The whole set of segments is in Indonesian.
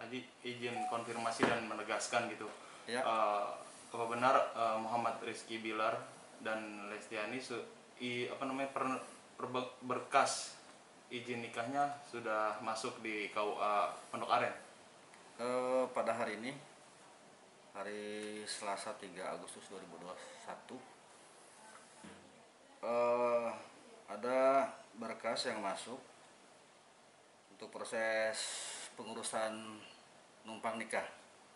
Haji izin konfirmasi dan menegaskan gitu. Ya. Apa benar Muhammad Rizky Bilar dan Lestiani berkas izin nikahnya sudah masuk di KUA Pondok Aren? Pada hari ini, hari Selasa 3 Agustus 2021, ada berkas yang masuk untuk proses pengurusan numpang nikah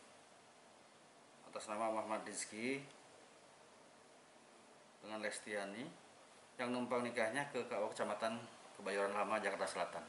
atas nama Muhammad Rizky dengan Lestiani yang numpang nikahnya ke KUA Kecamatan Kebayoran Lama, Jakarta Selatan.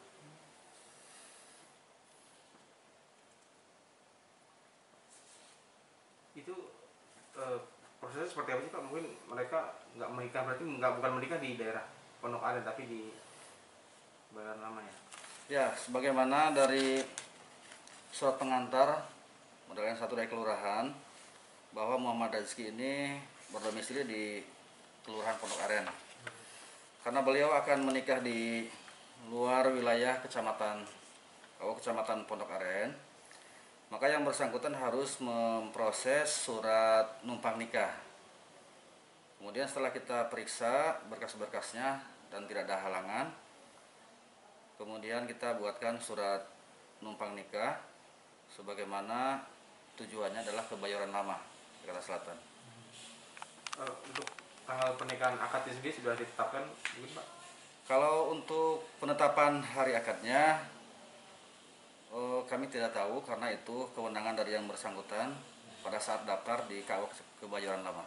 Itu prosesnya seperti apa sih Pak? Mungkin mereka nggak menikah, berarti bukan menikah di daerah Pondok Aren tapi di Kebayoran Lama ya? Ya, sebagaimana dari surat pengantar model yang 1 dari kelurahan bahwa Muhammad Rizky ini berdomisili di Kelurahan Pondok Aren. Karena beliau akan menikah di luar wilayah kecamatan Pondok Aren, maka yang bersangkutan harus memproses surat numpang nikah. Kemudian setelah kita periksa berkas-berkasnya dan tidak ada halangan, kemudian kita buatkan surat numpang nikah sebagaimana tujuannya adalah Kebayoran Lama, Jakarta Selatan. Untuk tanggal pernikahan akadnya sendiri sudah ditetapkan mungkin Pak? Kalau untuk penetapan hari akadnya kami tidak tahu karena itu kewenangan dari yang bersangkutan pada saat daftar di KUA Kebayoran Lama.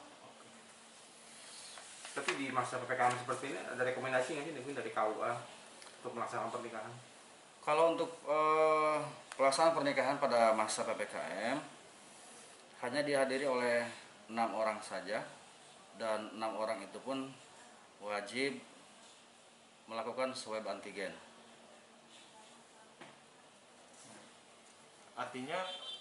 Tapi di masa PPKM seperti ini ada rekomendasi nggak sih mungkin dari KUA untuk melaksanakan pernikahan? Kalau untuk pelaksanaan pernikahan pada masa PPKM hanya dihadiri oleh 6 orang saja, dan 6 orang itu pun wajib melakukan swab antigen. Artinya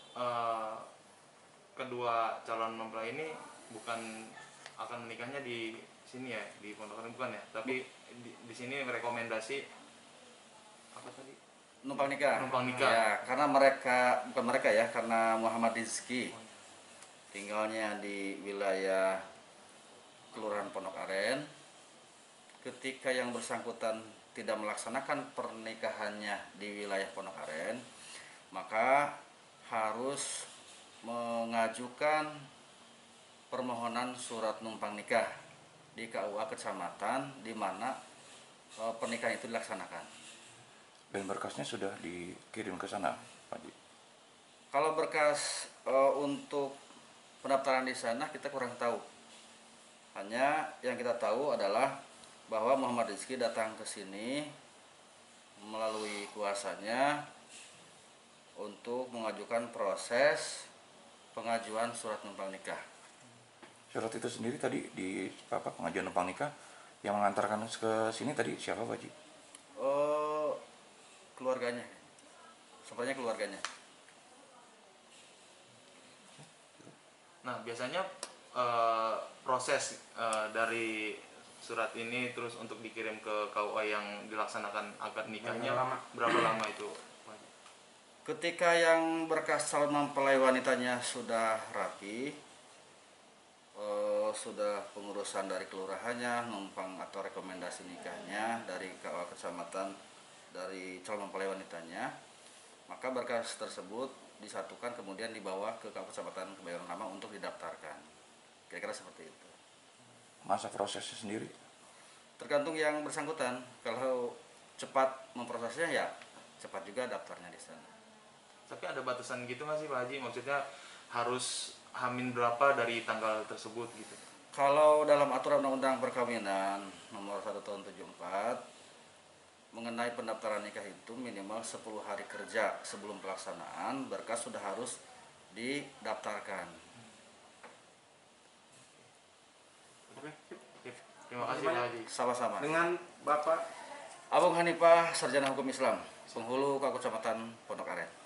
kedua calon mempelai ini bukan akan menikahnya di sini ya, di Pondok Aren bukan ya, tapi di sini rekomendasi apa tadi? Numpang nikah. Numpang nikah. Ya, karena karena Muhammad Rizky tinggalnya di wilayah Kelurahan Pondok Aren. Ketika yang bersangkutan tidak melaksanakan pernikahannya di wilayah Pondok Aren, maka harus mengajukan permohonan surat numpang nikah di KUA kecamatan di mana pernikahan itu dilaksanakan. Dan berkasnya sudah dikirim ke sana, Pak Haji? Kalau berkas untuk pendaftaran di sana kita kurang tahu. Hanya yang kita tahu adalah bahwa Muhammad Rizky datang ke sini melalui kuasanya untuk mengajukan proses pengajuan surat numpang nikah. Surat itu sendiri tadi di pengajuan numpang nikah yang mengantarkan ke sini tadi siapa, Pak Haji? Keluarganya, sepertinya keluarganya. Nah biasanya proses dari surat ini terus untuk dikirim ke KUA yang dilaksanakan akad nikahnya berapa lama itu? Ketika yang berkas calon mempelai wanitanya sudah rapi, sudah pengurusan dari kelurahannya, numpang atau rekomendasi nikahnya dari KUA kecamatan dari calon mempelai wanitanya, maka berkas tersebut disatukan kemudian dibawa ke KUA Kecamatan Kebayoran Lama untuk didaftarkan. Kira-kira seperti itu. Masa prosesnya sendiri? Tergantung yang bersangkutan. Kalau cepat memprosesnya ya cepat juga daftarnya di sana. Tapi ada batasan gitu nggak sih Pak Haji? Maksudnya harus hamin berapa dari tanggal tersebut gitu? Kalau dalam aturan undang-undang perkawinan nomor 1 tahun 74 mengenai pendaftaran nikah itu minimal 10 hari kerja sebelum pelaksanaan berkas sudah harus didaftarkan. Terima kasih Pak Haji. Sama-sama. Dengan Bapak Abung Hanifah, Sarjana Hukum Islam, penghulu KUA Kecamatan Pondok Aren.